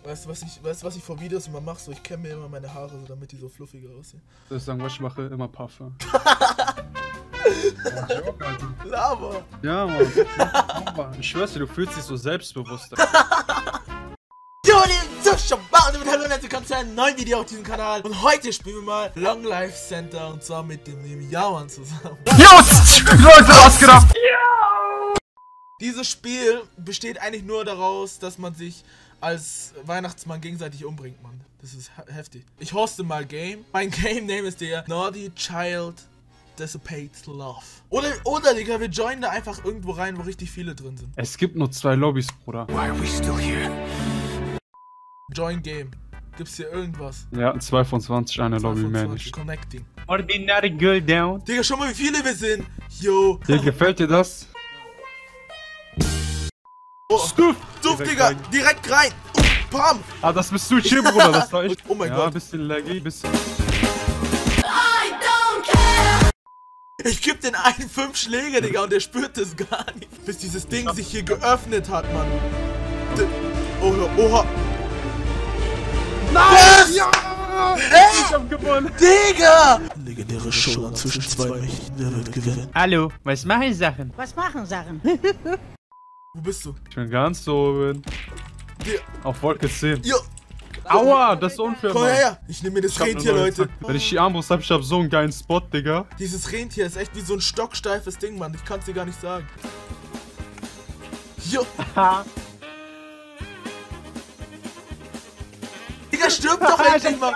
Weißt du, was ich vor Videos immer mache? So, ich kämme mir immer meine Haare, so, damit die so fluffiger aussehen. Soll ich sagen, was ich mache? Immer Puffer. Lava! Ja, Mann. Ich schwör's dir, du fühlst dich so selbstbewusster. Jo, liebe Zuschauer, und damit hallo und herzlich willkommen zu einem neuen Video auf diesem Kanal. Und heute spielen wir mal Long Life Center und zwar mit dem lieben Yaman zusammen. Leute, was gedacht? Dieses Spiel besteht eigentlich nur daraus, dass man sich als Weihnachtsmann gegenseitig umbringt, Mann. Das ist heftig. Ich hoste mal Game. Mein Game Name ist der Naughty Child Dissipates Love. Oder Digga, wir joinen da einfach irgendwo rein, wo richtig viele drin sind. Es gibt nur 2 Lobbys, Bruder. Why are we still here? Join Game. Gibt's hier irgendwas? Ja, 2 von 20, eine Lobby mehr nicht. Connecting. Ordinary girl down. Digga, schau mal, wie viele wir sind. Yo. Dir gefällt dir das? Oh, Stuff! Digga, direkt rein. Bam. Ah, das bist du, chill, Bruder, das war ich. Oh mein ja, Gott. Bisschen laggy, bisschen... Ich geb den einen 5 Schläge, Digga, und der spürt es gar nicht. Bis dieses Ding sich hier geöffnet hat, Mann. Oha. Nein! Ja! Ich hab gewonnen! Digga! Legendäre Showdown zwischen 2 Mächten. Wer wird gewinnen? Hallo, was machen Sachen? Was machen Sachen? Wo bist du? Ich bin ganz oben. Auf Wolke 10. Jo. Aua, das ist unfair, Komm Mann. her. Ich nehme mir das Rentier, Leute. Wenn ich die Armbrust hab, ich hab so einen geilen Spot, Digga. Dieses Rentier ist echt wie so ein stocksteifes Ding, Mann. Ich kann's dir gar nicht sagen. Jo. Digga, stirb doch endlich mal.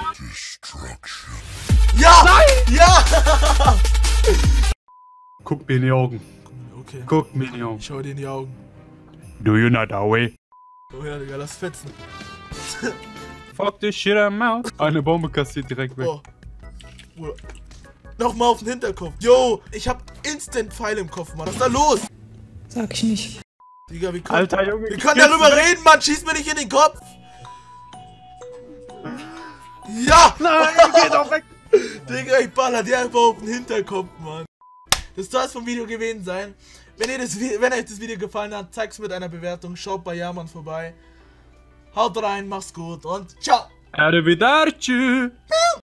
Ja! Nein! Ja! Guck mir in die Augen. Okay. Guck mir in die Augen. Ich schau dir in die Augen. Do you not away? Oh ja, Digga, lass fetzen. Fuck this shit, I'm out. Eine Bombe kassiert direkt weg. Oh. Bruder. Nochmal auf den Hinterkopf. Yo, ich hab instant Pfeil im Kopf, Mann. Was ist da los? Sag ich nicht. Digga, wir können, Alter Junge. wir können darüber reden, Mann. Schieß mir nicht in den Kopf. Ja! Nein, geh doch weg. Digga, ich baller dir einfach auf den Hinterkopf, Mann. Das soll es vom Video gewesen sein. Wenn euch das Video gefallen hat, zeigt's mit einer Bewertung. Schaut bei Yaman vorbei. Haut rein, mach's gut und ciao. Arrivederci.